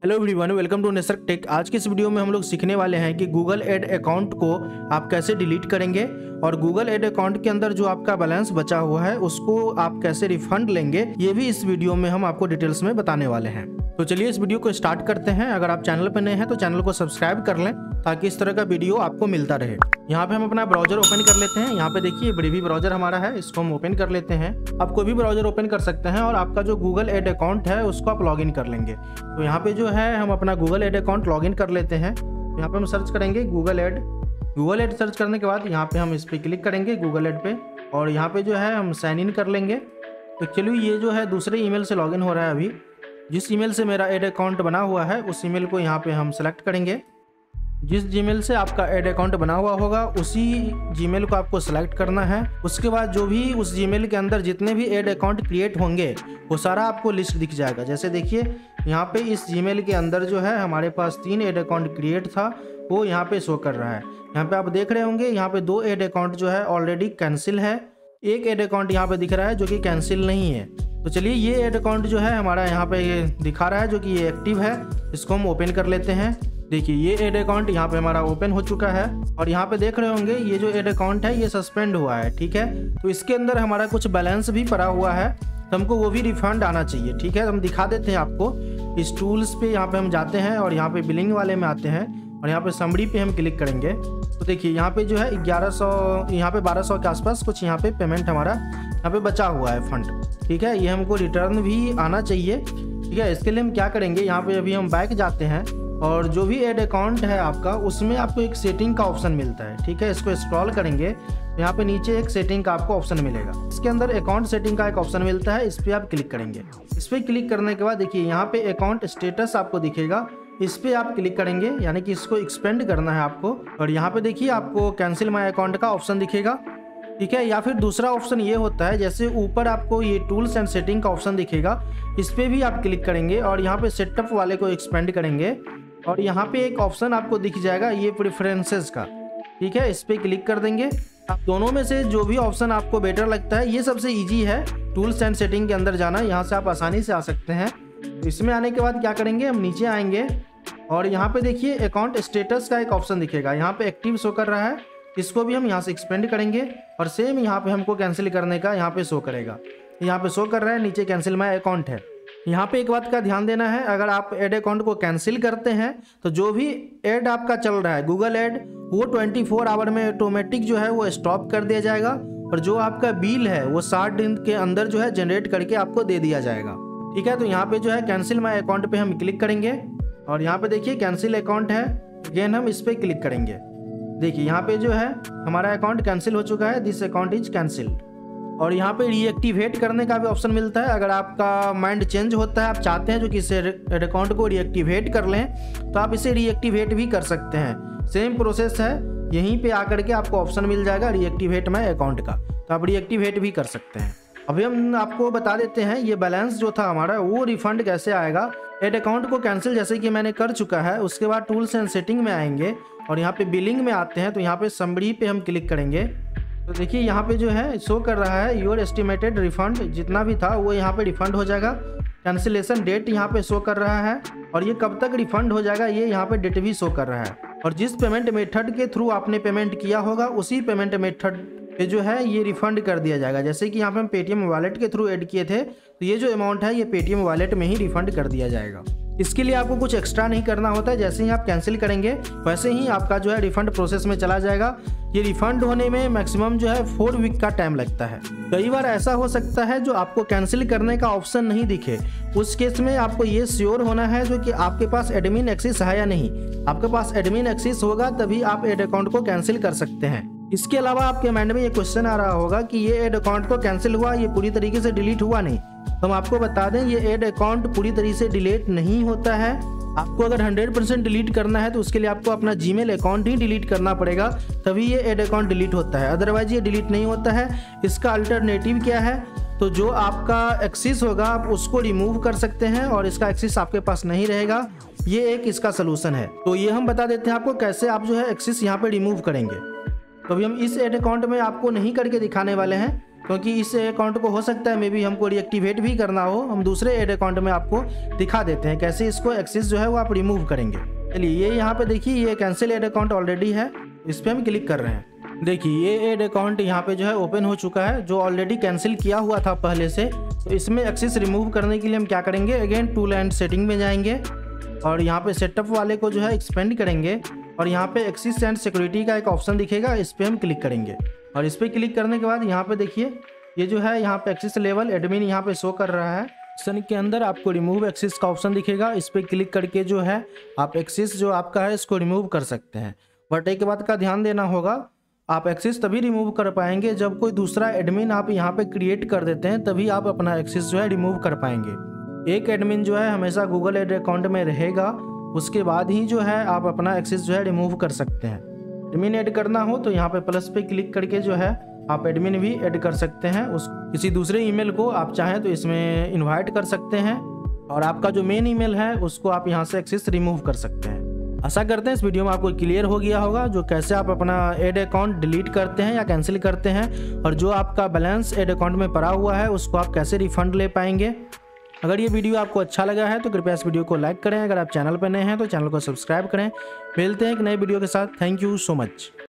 Hello everyone, welcome to Nesark tech. आज के इस वीडियो में हम लोग सीखने वाले हैं कि गूगल एड अकाउंट को आप कैसे डिलीट करेंगे और गूगल एड अकाउंट के अंदर जो आपका बैलेंस बचा हुआ है उसको आप कैसे रिफंड लेंगे, ये भी इस वीडियो में हम आपको डिटेल्स में बताने वाले हैं। तो चलिए इस वीडियो को स्टार्ट करते हैं। अगर आप चैनल पर नए हैं तो चैनल को सब्सक्राइब कर लें ताकि इस तरह का वीडियो आपको मिलता रहे। यहाँ पे हम अपना ब्राउजर ओपन कर लेते हैं। यहाँ पे देखिए ब्रेवी ब्राउजर हमारा है, इसको हम ओपन कर लेते हैं। आप कोई भी ब्राउजर ओपन कर सकते हैं और आपका जो गूगल एड अकाउंट है उसको आप लॉगिन कर लेंगे। तो यहाँ पे जो है हम अपना गूगल एड अकाउंट लॉगिन कर लेते हैं। यहाँ पे हम सर्च करेंगे गूगल एड सर्च करने के बाद यहाँ पे हम इस पर क्लिक करेंगे गूगल एड पे और यहाँ पे जो है हम साइन इन कर लेंगे। तो चलिए ये जो है दूसरे ईमेल से लॉगिन हो रहा है। अभी जिस ईमेल से मेरा एड अकाउंट बना हुआ है उस ईमेल को यहाँ पे हम सेलेक्ट करेंगे। जिस जीमेल से आपका एड अकाउंट बना हुआ होगा उसी जीमेल को आपको सेलेक्ट करना है। उसके बाद जो भी उस जीमेल के अंदर जितने भी एड अकाउंट क्रिएट होंगे वो सारा आपको लिस्ट दिख जाएगा। जैसे देखिए यहाँ पे इस जीमेल के अंदर जो है हमारे पास 3 एड अकाउंट क्रिएट था, वो यहाँ पे शो कर रहा है। यहाँ पे आप देख रहे होंगे यहाँ पे 2 एड अकाउंट जो है ऑलरेडी कैंसिल है, एक एड अकाउंट यहाँ पे दिख रहा है जो कि कैंसिल नहीं है। तो चलिए ये एड अकाउंट जो है हमारा यहाँ पे ये दिखा रहा है जो कि ये एक्टिव है, इसको हम ओपन कर लेते हैं। देखिए ये एड अकाउंट यहाँ पे हमारा ओपन हो चुका है और यहाँ पे देख रहे होंगे ये जो एड अकाउंट है ये सस्पेंड हुआ है, ठीक है। तो इसके अंदर हमारा कुछ बैलेंस भी पड़ा हुआ है तो हमको वो भी रिफंड आना चाहिए, ठीक है। हम दिखा देते हैं आपको। इस टूल्स पे यहाँ पे हम जाते हैं और यहाँ पे बिलिंग वाले में आते हैं और यहाँ पे समरी पे हम क्लिक करेंगे। तो देखिए यहाँ पे जो है 1100 यहाँ पे 1200 के आसपास कुछ यहाँ पे पेमेंट हमारा यहाँ पे बचा हुआ है फंड, ठीक है। ये हमको रिटर्न भी आना चाहिए, ठीक है। इसके लिए हम क्या करेंगे, यहाँ पे अभी हम बैक जाते हैं और जो भी एड अकाउंट है आपका उसमें आपको एक सेटिंग का ऑप्शन मिलता है, ठीक है। इसको स्क्रॉल करेंगे यहाँ पे नीचे एक सेटिंग का आपको ऑप्शन मिलेगा। इसके अंदर अकाउंट सेटिंग का एक ऑप्शन मिलता है, इस पर आप क्लिक करेंगे। इस पर क्लिक करने के बाद देखिए यहाँ पे अकाउंट स्टेटस आपको दिखेगा, इस पे आप क्लिक करेंगे, यानी कि इसको एक्सपेंड करना है आपको। और यहाँ पे देखिए आपको कैंसिल माय अकाउंट का ऑप्शन दिखेगा, ठीक है। या फिर दूसरा ऑप्शन ये होता है, जैसे ऊपर आपको ये टूल्स एंड सेटिंग का ऑप्शन दिखेगा, इस पे भी आप क्लिक करेंगे और यहाँ पे सेटअप वाले को एक्सपेंड करेंगे और यहाँ पे एक ऑप्शन आपको दिख जाएगा ये प्रेफरेंसेस का, ठीक है। इस पे क्लिक कर देंगे। आप दोनों में से जो भी ऑप्शन आपको बेटर लगता है, ये सबसे ईजी है टूल्स एंड सेटिंग के अंदर जाना, यहाँ से आप आसानी से आ सकते हैं। इसमें आने के बाद क्या करेंगे, हम नीचे आएंगे और यहाँ पे देखिए अकाउंट स्टेटस का एक ऑप्शन दिखेगा, यहाँ पे एक्टिव शो कर रहा है, इसको भी हम यहाँ से एक्सपेंड करेंगे और सेम यहाँ पे हमको कैंसिल करने का यहाँ पे शो करेगा। यहाँ पे शो कर रहा है नीचे कैंसिल माय अकाउंट है। यहाँ पे एक बात का ध्यान देना है, अगर आप एड अकाउंट को कैंसिल करते हैं तो जो भी एड आपका चल रहा है गूगल एड, वो 24 आवर में ऑटोमेटिक जो है वो स्टॉप कर दिया जाएगा और जो आपका बिल है वो 60 दिन के अंदर जो है जनरेट करके आपको दे दिया जाएगा, ठीक है। तो यहाँ पे जो है कैंसिल माय अकाउंट पे हम क्लिक करेंगे और यहाँ पे देखिए कैंसिल अकाउंट है, अगेन हम इस पर क्लिक करेंगे। देखिए यहाँ पे जो है हमारा अकाउंट कैंसिल हो चुका है, दिस अकाउंट इज कैंसिल्ड। और यहाँ पे रीएक्टिवेट करने का भी ऑप्शन मिलता है। अगर आपका माइंड चेंज होता है, आप चाहते हैं जो कि इस एड अकाउंट को रीएक्टिवेट कर लें, तो आप इसे रीएक्टिवेट भी कर सकते हैं। सेम प्रोसेस है, यहीं पे आकर के आपको ऑप्शन मिल जाएगा रीएक्टिवेट माय अकाउंट का, तो आप रीएक्टिवेट भी कर सकते हैं। अभी हम आपको बता देते हैं ये बैलेंस जो था हमारा वो रिफंड कैसे आएगा। एड अकाउंट को कैंसिल जैसे कि मैंने कर चुका है, उसके बाद टूल्स एंड सेटिंग में आएंगे और यहाँ पे बिलिंग में आते हैं तो यहाँ पे समरी पे हम क्लिक करेंगे। तो देखिए यहाँ पे जो है शो कर रहा है योर एस्टिमेटेड रिफंड, जितना भी था वो यहाँ पे रिफंड हो जाएगा। कैंसिलेशन डेट यहाँ पे शो कर रहा है और ये कब तक रिफंड हो जाएगा ये यहाँ पे डेट भी शो कर रहा है। और जिस पेमेंट मेथड के थ्रू आपने पेमेंट किया होगा उसी पेमेंट मेथड पे जो है ये रिफंड कर दिया जाएगा। जैसे कि यहाँ पे हम पेटीएम वॉलेट के थ्रू ऐड किए थे तो ये जो अमाउंट है ये पेटीएम वॉलेट में ही रिफंड कर दिया जाएगा। इसके लिए आपको कुछ एक्स्ट्रा नहीं करना होता है, जैसे ही आप कैंसिल करेंगे वैसे ही आपका जो है रिफंड प्रोसेस में चला जाएगा। ये रिफंड होने में मैक्सिमम जो है 4 वीक का टाइम लगता है। कई बार ऐसा हो सकता है जो आपको कैंसिल करने का ऑप्शन नहीं दिखे, उस केस में आपको ये श्योर होना है जो कि आपके पास एडमिन एक्सेस है या नहीं। आपके पास एडमिन एक्सेस होगा तभी आप एड अकाउंट को कैंसिल कर सकते हैं। इसके अलावा आपके माइंड में ये क्वेश्चन आ रहा होगा कि ये एड अकाउंट तो कैंसिल हुआ, ये पूरी तरीके से डिलीट हुआ नहीं। तो हम आपको बता दें ये एड अकाउंट पूरी तरीके से डिलीट नहीं होता है। आपको अगर 100% डिलीट करना है तो उसके लिए आपको अपना जीमेल अकाउंट ही डिलीट करना पड़ेगा, तभी ये एड अकाउंट डिलीट होता है, अदरवाइज ये डिलीट नहीं होता है। इसका अल्टरनेटिव क्या है, तो जो आपका एक्सेस होगा आप उसको रिमूव कर सकते हैं और इसका एक्सेस आपके पास नहीं रहेगा, ये एक इसका सोल्यूशन है। तो ये हम बता देते हैं आपको कैसे आप जो है एक्सेस यहाँ पे रिमूव करेंगे। तो अभी हम इस एड अकाउंट में आपको नहीं करके दिखाने वाले हैं, क्योंकि इस अकाउंट को हो सकता है मे बी हमको डीएक्टिवेट भी करना हो। हम दूसरे ऐड अकाउंट में आपको दिखा देते हैं कैसे इसको एक्सेस जो है वो आप रिमूव करेंगे। चलिए ये यहाँ पे देखिए ये कैंसिल ऐड अकाउंट ऑलरेडी है, इस पर हम क्लिक कर रहे हैं। देखिए ये ऐड अकाउंट यहाँ पे जो है ओपन हो चुका है, जो ऑलरेडी कैंसिल किया हुआ था पहले से। तो इसमें एक्सेस रिमूव करने के लिए हम क्या करेंगे, अगेन टूल एंड सेटिंग में जाएंगे और यहाँ पे सेटअप वाले को जो है एक्सपेंड करेंगे और यहाँ पे एक्सेस एंड सिक्योरिटी का एक ऑप्शन दिखेगा, इस पर हम क्लिक करेंगे। और इस पर क्लिक करने के बाद यहाँ पे देखिए ये जो है यहाँ पे एक्सेस लेवल एडमिन यहाँ पे शो कर रहा है। ऑप्शन के अंदर आपको रिमूव एक्सेस का ऑप्शन दिखेगा, इस पर क्लिक करके जो है आप एक्सेस जो आपका है इसको रिमूव कर सकते हैं। बट एक बात का ध्यान देना होगा, आप एक्सेस तभी रिमूव कर पाएंगे जब कोई दूसरा एडमिन आप यहाँ पे क्रिएट कर देते हैं, तभी आप अपना एक्सेस जो है रिमूव कर पाएंगे। एक एडमिन जो है हमेशा गूगल एड अकाउंट में रहेगा, उसके बाद ही जो है आप अपना एक्सेस जो है रिमूव कर सकते हैं। एडमिन ऐड करना हो तो यहाँ पे प्लस पे क्लिक करके जो है आप एडमिन भी ऐड कर सकते हैं। उस किसी दूसरे ईमेल को आप चाहें तो इसमें इनवाइट कर सकते हैं और आपका जो मेन ईमेल है उसको आप यहाँ से एक्सेस रिमूव कर सकते हैं। आशा करते हैं इस वीडियो में आपको क्लियर हो गया होगा जो कैसे आप अपना ऐड अकाउंट डिलीट करते हैं या कैंसिल करते हैं, और जो आपका बैलेंस ऐड अकाउंट में पड़ा हुआ है उसको आप कैसे रिफंड ले पाएंगे। अगर ये वीडियो आपको अच्छा लगा है तो कृपया इस वीडियो को लाइक करें। अगर आप चैनल पर नए हैं तो चैनल को सब्सक्राइब करें। मिलते हैं एक नए वीडियो के साथ। Thank you so much.